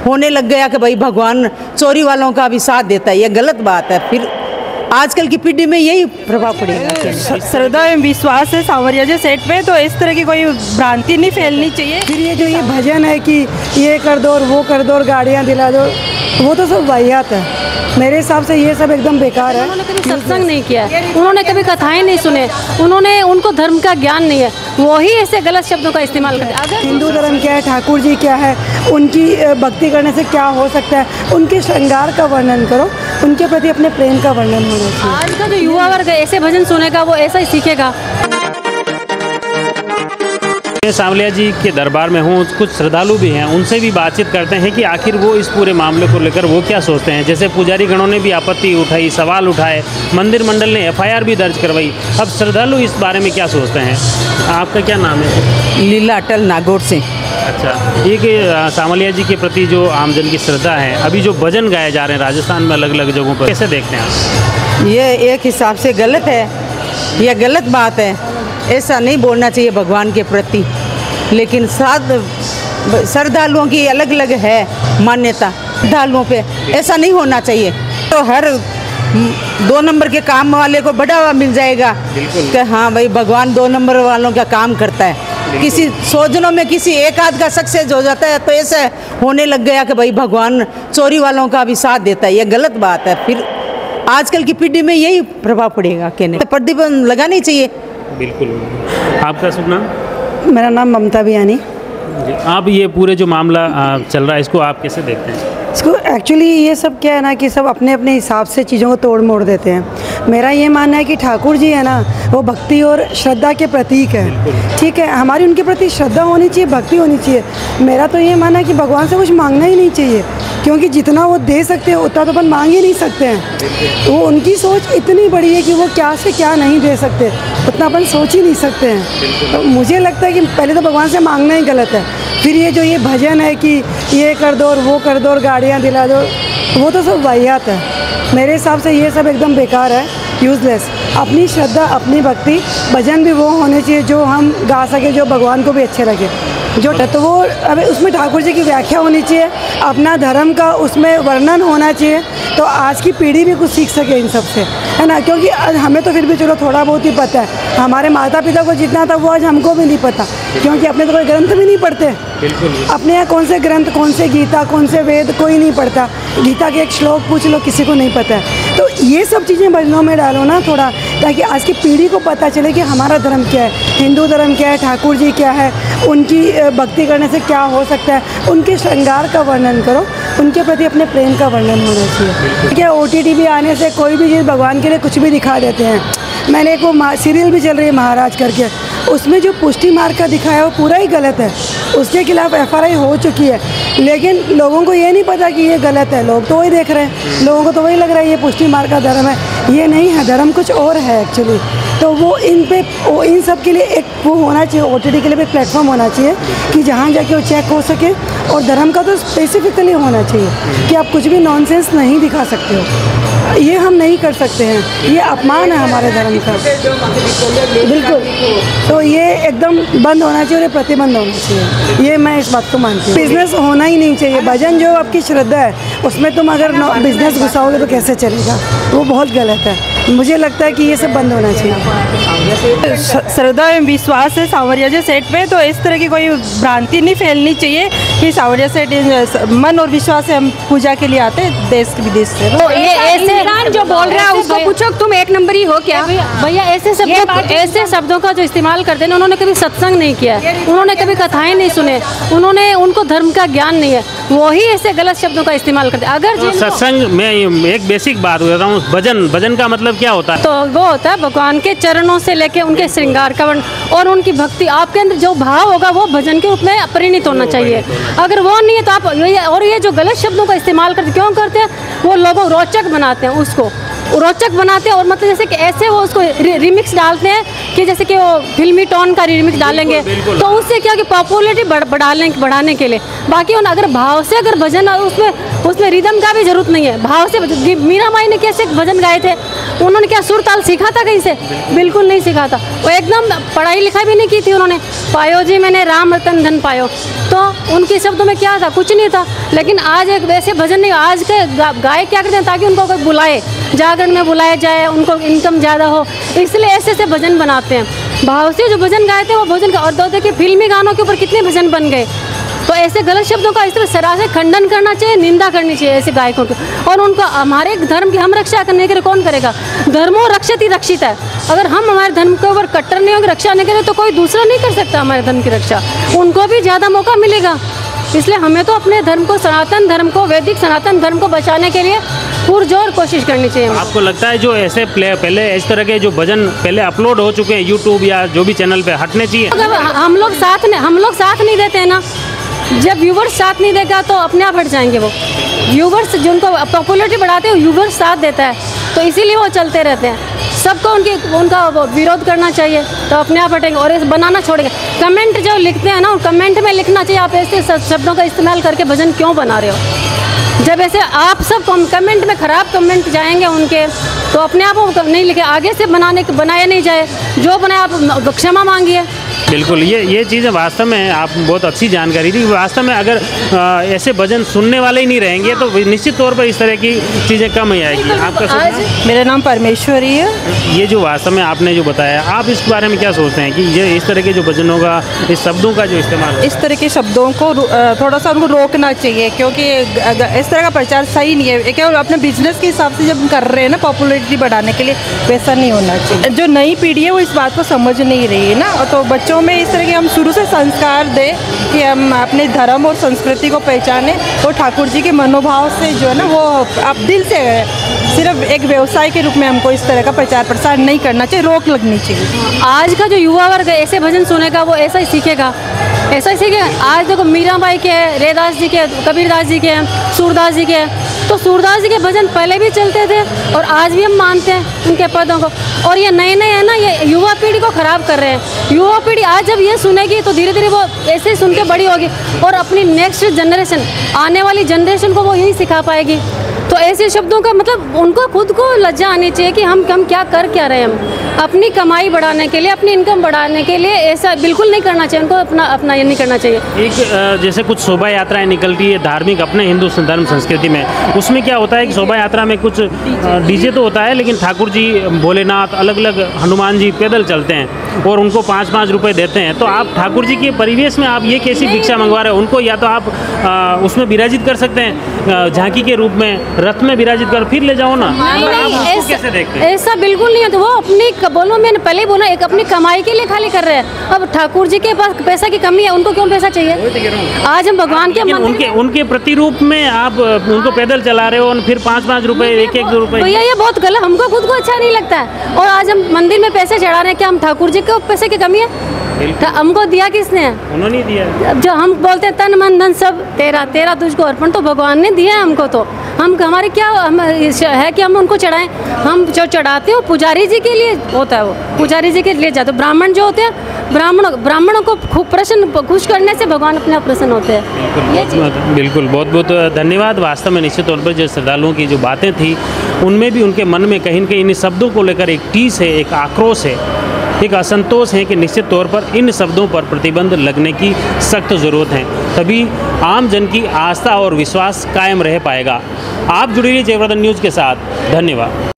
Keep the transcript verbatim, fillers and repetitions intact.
होने लग गया कि भाई भगवान चोरी वालों का भी साथ देता है, ये गलत बात है। फिर आजकल की पीढ़ी में यही प्रभाव पड़ेगा। श्रद्धा एवं विश्वास है सांवरिया जी सेट पे, तो इस तरह की कोई भ्रांति नहीं फैलनी चाहिए। फिर ये जो ये भजन है कि ये कर दो और वो कर दो और गाड़ियाँ दिला दो, वो तो सब वाहियात है। मेरे हिसाब से ये सब एकदम बेकार है। उन्होंने कभी सत्संग नहीं किया, उन्होंने कभी कथाएं नहीं सुने, उन्होंने उनको धर्म का ज्ञान नहीं है, वही ऐसे गलत शब्दों का इस्तेमाल करते हैं। अगर हिंदू धर्म क्या है, ठाकुर जी क्या है, उनकी भक्ति करने से क्या हो सकता है, उनके श्रृंगार का वर्णन करो, उनके प्रति अपने प्रेम का वर्णन होना चाहिए। आज का जो युवा वर्ग ऐसे भजन सुनेगा वो ऐसा ही सीखेगा। मैं सांवलिया जी के दरबार में हूँ, कुछ श्रद्धालु भी हैं, उनसे भी बातचीत करते हैं कि आखिर वो इस पूरे मामले को लेकर वो क्या सोचते हैं। जैसे पुजारी गणों ने भी आपत्ति उठाई, सवाल उठाए, मंदिर मंडल ने एफ आई आर भी दर्ज करवाई। अब श्रद्धालु इस बारे में क्या सोचते हैं? आपका क्या नाम है? लीला अटल नागौर से। अच्छा, ये कि सांवलिया जी के प्रति जो आमजन की श्रद्धा है, अभी जो भजन गाए जा रहे हैं राजस्थान में अलग अलग जगहों पर, कैसे देखते हैं आप? ये एक हिसाब से गलत है, यह गलत बात है। ऐसा नहीं बोलना चाहिए भगवान के प्रति, लेकिन साथ श्रद्धालुओं की अलग अलग है मान्यता। श्रद्धालुओं पे ऐसा नहीं होना चाहिए, तो हर दो नंबर के काम वाले को बढ़ावा मिल जाएगा कि हाँ भाई भगवान दो नंबर वालों का काम करता है। किसी सोचनों में किसी एक आध का सक्सेस हो जाता है तो ऐसा होने लग गया कि भाई भगवान चोरी वालों का भी साथ देता है, ये गलत बात है। फिर आजकल की पीढ़ी में यही प्रभाव पड़ेगा। कहने प्रतिबंध लगानी चाहिए। बिल्कुल। आपका शुभ नाम? मेरा नाम ममता बियानी। आप ये पूरे जो मामला चल रहा है इसको आप कैसे देखते हैं? इसको एक्चुअली ये सब क्या है ना कि सब अपने अपने हिसाब से चीज़ों को तोड़ मोड़ देते हैं। मेरा ये मानना है कि ठाकुर जी है ना, वो भक्ति और श्रद्धा के प्रतीक है। ठीक है, हमारी उनके प्रति श्रद्धा होनी चाहिए, भक्ति होनी चाहिए। मेरा तो ये मानना है कि भगवान से कुछ मांगना ही नहीं चाहिए, क्योंकि जितना वो दे सकते हैं उतना तो अपन मांग ही नहीं सकते हैं। वो उनकी सोच इतनी बड़ी है कि वो क्या से क्या नहीं दे सकते, उतना अपन सोच ही नहीं सकते हैं। तो मुझे लगता है कि पहले तो भगवान से मांगना ही गलत है। फिर ये जो ये भजन है कि ये कर दो और वो कर दो और गाड़ियाँ दिला दो, वो तो सब वाहियात है। मेरे हिसाब से ये सब एकदम बेकार है, यूज़लेस। अपनी श्रद्धा, अपनी भक्ति, भजन भी वो होने चाहिए जो हम गा सके, जो भगवान को भी अच्छे लगे। जो तो वो अब उसमें ठाकुर जी की व्याख्या होनी चाहिए, अपना धर्म का उसमें वर्णन होना चाहिए, तो आज की पीढ़ी भी कुछ सीख सके इन सब से, है ना। क्योंकि हमें तो फिर भी चलो थोड़ा बहुत ही पता है, हमारे माता पिता को जितना था वो आज हमको भी नहीं पता, क्योंकि अपने तो कोई ग्रंथ भी नहीं पढ़ते। अपने यहाँ कौन से ग्रंथ, कौन से गीता, कौन से वेद, कोई नहीं पढ़ता। गीता के एक श्लोक पूछ लो, किसी को नहीं पता है। तो ये सब चीज़ें भजनों में डालो ना थोड़ा, ताकि आज की पीढ़ी को पता चले कि हमारा धर्म क्या है, हिंदू धर्म क्या है, ठाकुर जी क्या है, उनकी भक्ति करने से क्या हो सकता है, उनके श्रृंगार का वर्णन करो, उनके प्रति अपने प्रेम का वर्णन होना चाहिए। क्या ओ टी टी भी आने से कोई भी चीज़ भगवान के लिए कुछ भी दिखा देते हैं। मैंने एक वो सीरियल भी चल रही है महाराज करके, उसमें जो पुष्टि मार्ग का दिखाया है वो पूरा ही गलत है। उसके खिलाफ एफ आई आर हो चुकी है, लेकिन लोगों को ये नहीं पता कि ये गलत है। लोग तो वही देख रहे हैं, लोगों को तो वही लग रहा है ये पुष्टि मार्ग का धर्म है। ये नहीं है, धर्म कुछ और है एक्चुअली। तो वो इन पे वो इन सब के लिए एक वो होना चाहिए, ओ टी टी के लिए भी प्लेटफॉर्म होना चाहिए कि जहाँ जाके वो चेक हो सके। और धर्म का तो स्पेसिफिकली होना चाहिए कि आप कुछ भी नॉनसेंस नहीं दिखा सकते हो, ये हम नहीं कर सकते हैं, ये अपमान है हमारे धर्म का। बिल्कुल, तो ये एकदम बंद होना चाहिए और प्रतिबंध होना चाहिए, ये मैं इस बात को मानती हूँ। बिजनेस होना ही नहीं चाहिए। भजन जो आपकी श्रद्धा है उसमें तुम अगर बिजनेस घुसाओगे तो कैसे चलेगा, वो बहुत गलत है। मुझे लगता है कि ये सब बंद होना चाहिए। श्रद्धा एवं विश्वास है सांवरिया जी सेट पे, तो इस तरह की कोई भ्रांति नहीं फैलनी चाहिए कि सांवरिया सेट मन और विश्वास से हम पूजा के लिए आते हैं देश विदेश से। तो ये ऐसे जो बोल रहा है उसको पूछो तुम एक नंबर ही हो क्या? भैया ऐसे शब्दों ऐसे शब्दों का जो इस्तेमाल करते हैं, उन्होंने कभी सत्संग नहीं किया, उन्होंने कभी कथाएं नहीं सुने, उन्होंने उनको धर्म का ज्ञान नहीं है, वही ऐसे गलत शब्दों का इस्तेमाल करते हैं। अगर सत्संग में एक बेसिक बात बता हूँ, भजन भजन का मतलब क्या होता है? तो वो होता है भगवान के चरणों से लेके उनके श्रृंगार का वर्ण और उनकी भक्ति। आपके अंदर जो भाव होगा वो भजन के रूप में परिणित होना चाहिए। अगर वो नहीं है तो आप, और ये जो गलत शब्दों का इस्तेमाल करते क्यों करते हैं, वो लोगों रोचक बनाते हैं उसको, रोचक बनाते हैं और मतलब जैसे कि ऐसे वो उसको रिमिक्स डालते हैं कि जैसे कि वो फिल्मी टोन का रिमिक्स डालेंगे, तो उससे क्या कि पॉपुलरिटी बढ़ाने बढ़ाने के लिए। बाकी उन अगर भाव से अगर भजन, उसमें उसमें रिदम का भी जरूरत नहीं है, भाव से। मीरा माई ने कैसे भजन गाए थे, उन्होंने क्या सुर ताल सीखा था कहीं से? बिल्कुल नहीं सीखा था। वो एकदम पढ़ाई लिखाई भी नहीं की थी उन्होंने। पायो जी मैंने राम रतन धन पायो, तो उनके शब्दों में क्या था? कुछ नहीं था। लेकिन आज एक वैसे भजन नहीं, आज के गायक क्या करते हैं ताकि उनको कोई बुलाए, जागरण में बुलाया जाए, उनको इनकम ज़्यादा हो, इसलिए ऐसे ऐसे भजन बनाते हैं। भाव से जो भजन गाए थे वो भजन का, और दो देखिए फिल्मी गानों के ऊपर कितने भजन बन गए। तो ऐसे गलत शब्दों का इस तरह सरासर खंडन करना चाहिए, निंदा करनी चाहिए ऐसे गायकों की। और उनको हमारे धर्म की हम रक्षा करने के लिए कौन करेगा? धर्मो रक्षित ही रक्षित है। अगर हम हमारे धर्म के ऊपर कट्टर नहीं होंगे, रक्षा नहीं करें, तो कोई दूसरा नहीं कर सकता हमारे धर्म की रक्षा। उनको भी ज़्यादा मौका मिलेगा। इसलिए हमें तो अपने धर्म को, सनातन धर्म को, वैदिक सनातन धर्म को बचाने के लिए पुरजोर कोशिश करनी चाहिए। आपको लगता है जो ऐसे प्ले पहले इस तरह के जो भजन पहले अपलोड हो चुके हैं यूट्यूब या जो भी चैनल पे, हटने चाहिए? अगर हम लोग साथ नहीं हम लोग साथ नहीं देते हैं ना, जब व्यूवर्स साथ नहीं देगा तो अपने आप हट जाएंगे। वो व्यूवर्स जिनको पॉपुलरिटी बढ़ाते हैं, व्यूवर्स साथ देता है, तो इसीलिए वो चलते रहते हैं। सबको उनकी उनका विरोध करना चाहिए, तो अपने आप हटेंगे और इस बनाना छोड़ेंगे। कमेंट जो लिखते हैं ना, कमेंट में लिखना चाहिए आप ऐसे शब्दों का इस्तेमाल करके भजन क्यों बना रहे हो। जब ऐसे आप सब कमेंट में ख़राब कमेंट जाएंगे उनके, तो अपने आप वो नहीं लिखे, आगे से बनाने बनाया नहीं जाए, जो बनाए आप क्षमा मांगिए। बिल्कुल, ये ये चीज़ें वास्तव में आप बहुत अच्छी जानकारी दी। वास्तव में अगर आ, ऐसे भजन सुनने वाले ही नहीं रहेंगे तो निश्चित तौर पर इस तरह की चीज़ें कम ही आएगी। आपका मेरा नाम परमेश्वरी है। ये जो वास्तव में आपने जो बताया, आप इस बारे में क्या सोचते हैं कि ये इस तरह के जो भजनों का, इस शब्दों का जो इस्तेमाल, इस तरह के शब्दों को थोड़ा सा उनको रोकना चाहिए, क्योंकि इस तरह का प्रचार सही नहीं है। क्या अपने बिजनेस के हिसाब से जब कर रहे हैं ना, पॉपुलरिटी बढ़ाने के लिए, वैसा नहीं होना चाहिए। जो नई पीढ़ी है वो इस बात को समझ नहीं रही है ना, तो बच्चों में इस तरह के हम शुरू से संस्कार दें कि हम अपने धर्म और संस्कृति को पहचानें, और ठाकुर जी के मनोभाव से जो है ना, वो आप दिल से, सिर्फ एक व्यवसाय के रूप में हमको इस तरह का प्रचार प्रसार नहीं करना चाहिए, रोक लगनी चाहिए। आज का जो युवा वर्ग ऐसे भजन सुनेगा वो ऐसा ही सीखेगा, ऐसा ही सीखेगा। आज देखो मीरा बाई के, रैदास जी के, कबीरदास जी के, सूरदास जी के, तो सूरदास जी के भजन पहले भी चलते थे और आज भी हम मानते हैं उनके पदों को। और ये नए नए है ना, ये युवा पीढ़ी को ख़राब कर रहे हैं। युवा पीढ़ी आज जब ये सुनेगी तो धीरे धीरे वो ऐसे ही सुन के बड़ी होगी, और अपनी नेक्स्ट जनरेशन, आने वाली जनरेशन को वो यही सिखा पाएगी। तो ऐसे शब्दों का मतलब उनको खुद को लज्जा आनी चाहिए कि हम हम क्या कर क्या रहे हैं। हम अपनी कमाई बढ़ाने के लिए, अपनी इनकम बढ़ाने के लिए ऐसा बिल्कुल नहीं करना चाहिए उनको, अपना अपना ये नहीं करना चाहिए। एक जैसे कुछ शोभा यात्राएं निकलती है धार्मिक अपने हिंदू धर्म संस्कृति में, उसमें क्या होता है कि शोभा यात्रा में कुछ डीजे तो होता है, लेकिन ठाकुर जी, भोलेनाथ, अलग अलग हनुमान जी पैदल चलते हैं और उनको पाँच पाँच रुपये देते हैं। तो आप ठाकुर जी के परिवेश में आप ये कैसी भिक्षा मंगवा रहे हो उनको? या तो आप आ, उसमें विराजित कर सकते हैं झांकी के रूप में, रथ में विराजित कर फिर ले जाओ ना। नहीं, नहीं, आप ऐसा, कैसे देखते हैं? ऐसा बिल्कुल नहीं है। तो वो अपनी, बोलो मैंने पहले ही बोला, एक अपनी कमाई के लिए खाली कर रहे हैं। अब ठाकुर जी के पास पैसा की कमी है, उनको क्यों पैसा चाहिए? आज हम भगवान के उनके उनके प्रतिरूप में आप उनको पैदल चला रहे हो और फिर पाँच पाँच रुपए, एक एक रुपए। भैया ये बहुत गलत, हमको खुद को अच्छा नहीं लगता है। और आज हम मंदिर में पैसे चढ़ा रहे हैं, क्या हम ठाकुर जी को पैसे की कमी है? हमको दिया किसने? उन्होंने दिया। जो हम बोलते हैं तन मन धन सब तेरा, तेरा तुझको अर्पण, तो भगवान ने दिया है हमको। तो हम हमारे क्या हम है कि हम उनको चढ़ाएं? हम जो चढ़ाते हो पुजारी जी के लिए होता है, वो पुजारी जी के लिए जाते। ब्राह्मण जो होते हैं, ब्राह्मण ब्राह्मणों को खूब प्रसन्न, खुश करने से भगवान अपने आप प्रसन्न होते हैं। ये बिल्कुल, बहुत बहुत धन्यवाद। वास्तव में निश्चित तौर पर जो श्रद्धालुओं की जो बातें थी, उनमें भी उनके मन में कहीं न कहीं इन शब्दों को लेकर एक टीस है, एक आक्रोश है, एक असंतोष है कि निश्चित तौर पर इन शब्दों पर प्रतिबंध लगने की सख्त ज़रूरत है, तभी आम जन की आस्था और विश्वास कायम रह पाएगा। आप जुड़े रहिए जयवर्धन न्यूज़ के साथ। धन्यवाद।